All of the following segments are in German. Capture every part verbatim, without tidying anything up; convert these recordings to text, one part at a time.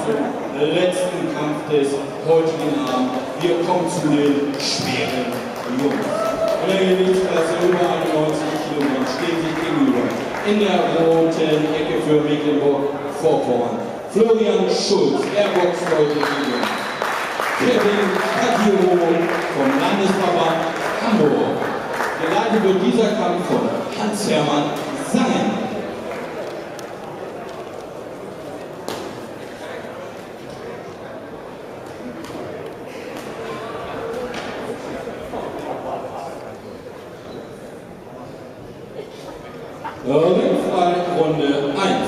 zum letzten Kampf des heutigen Abends. Wir kommen zu den schweren Jungs. In der Gewichtsklasse über einundneunzig Kilogramm stehen sich gegenüber. In der roten Ecke für Mecklenburg-Vorpommern Florian Schulz, er boxt heute gegen Kevin Cadiro vom Landesverband Hamburg. Geleitet wird dieser Kampf von Hans-Hermann Sangen. Ringfrei Runde eins.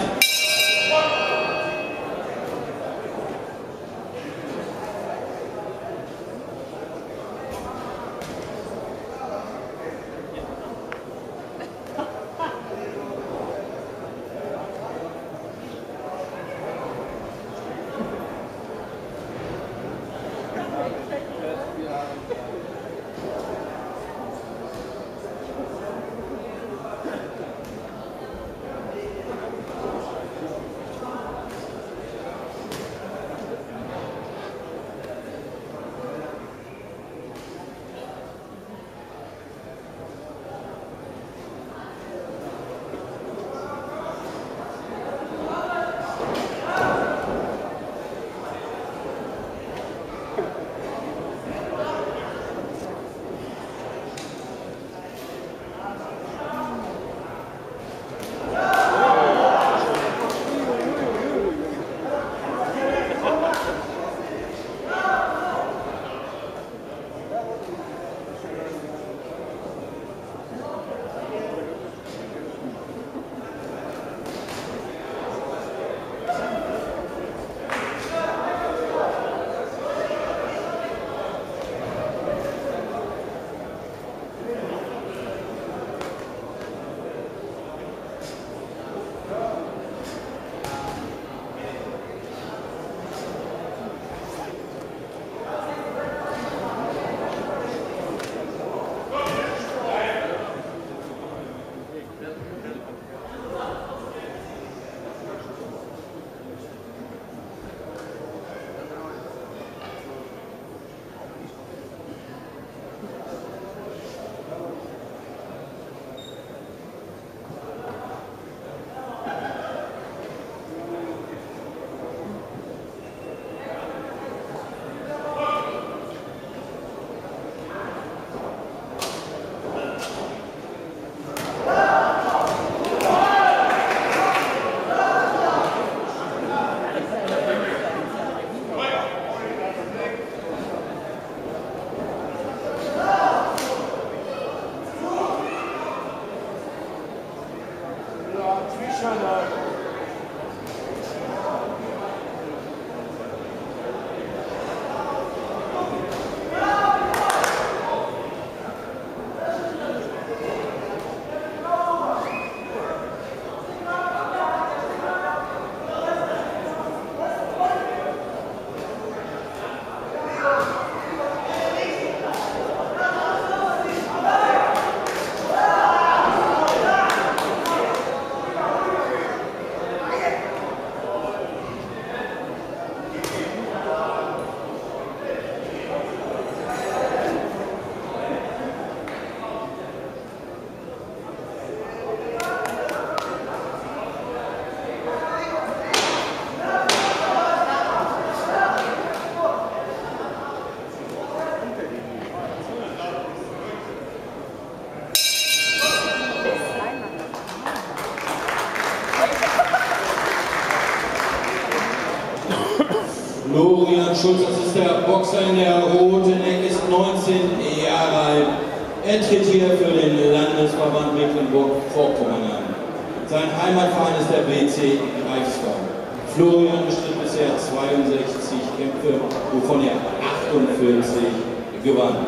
Florian Schulz, das ist der Boxer in der roten Ecke, ist neunzehn Jahre alt. Er tritt hier für den Landesverband Mecklenburg-Vorpommern an. Sein Heimatverein ist der B C Greifswald. Florian bestritt bisher zweiundsechzig Kämpfe, wovon er achtundvierzig gewann.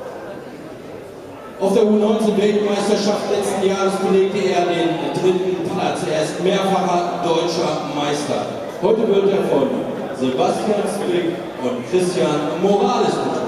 Auf der U neunzehn Weltmeisterschaft letzten Jahres belegte er den dritten Platz. Er ist mehrfacher deutscher Meister. Heute wird er von Sebastian Splick und Christian Morales betreut.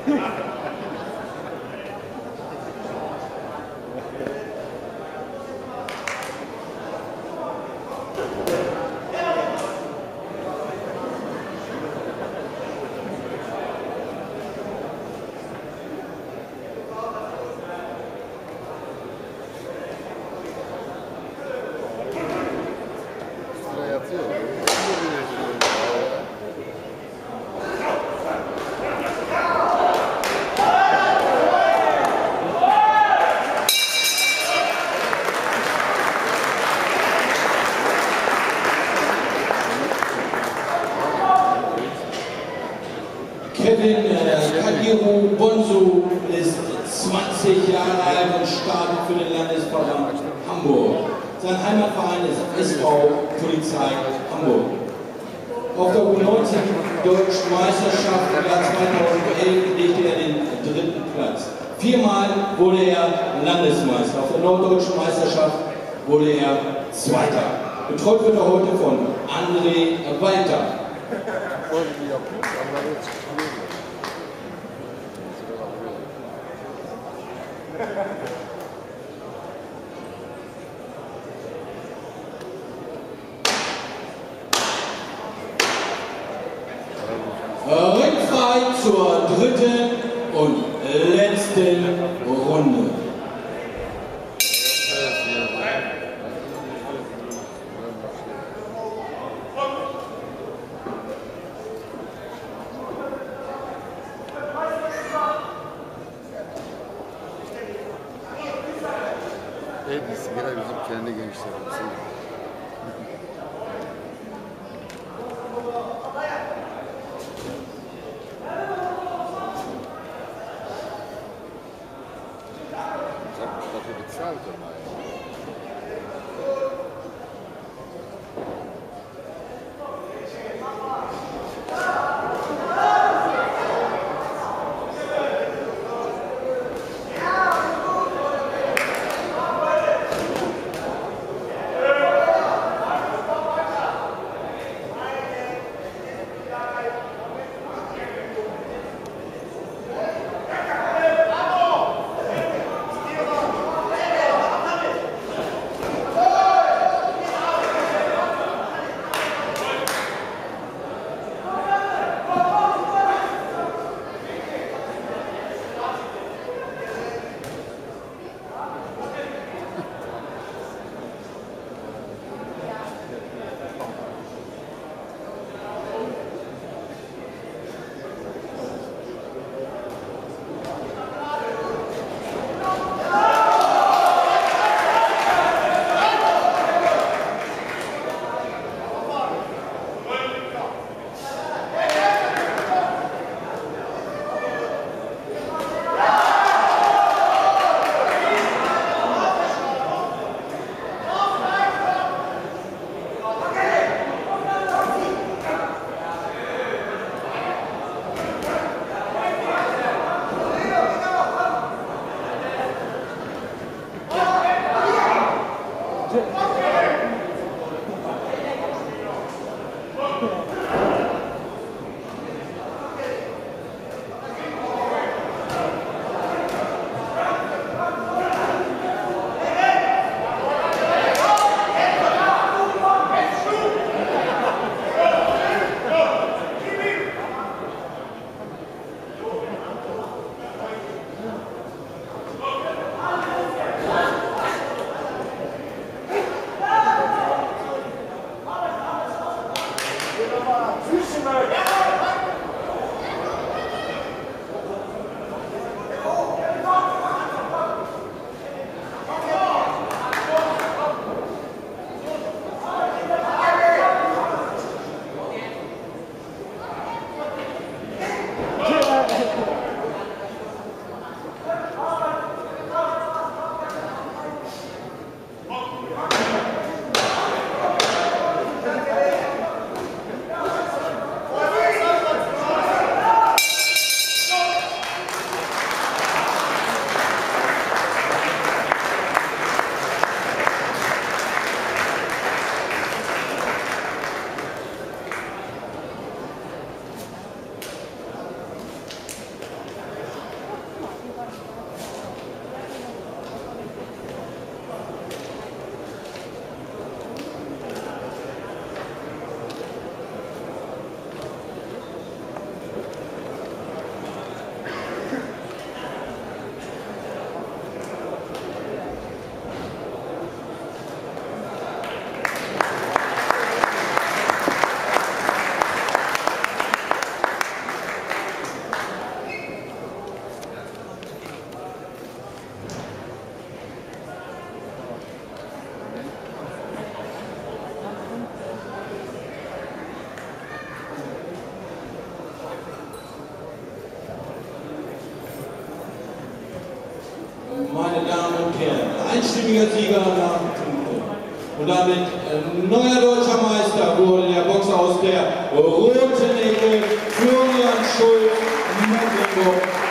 Kevin äh, Kagiru Bonsu ist zwanzig Jahre alt und startet für den Landesverband Hamburg. Sein Heimatverein ist S V Polizei Hamburg. Auf der U neunzehn Deutschen Meisterschaft im Jahr zweitausendelf legte er den dritten Platz. Viermal wurde er Landesmeister. Auf der Norddeutschen Meisterschaft wurde er Zweiter. Betreut wird er heute von André Walter. Ringfrei zur dritten und letzten Runde. Evet, sigara bizim kendi gençlerimiz. Dafür bezahlt immer. meine Damen und Herren, einstimmiger Sieger nach Punkten. Und damit äh, neuer deutscher Meister wurde der Boxer aus der roten Ecke, Florian Schulz, Mecklenburg.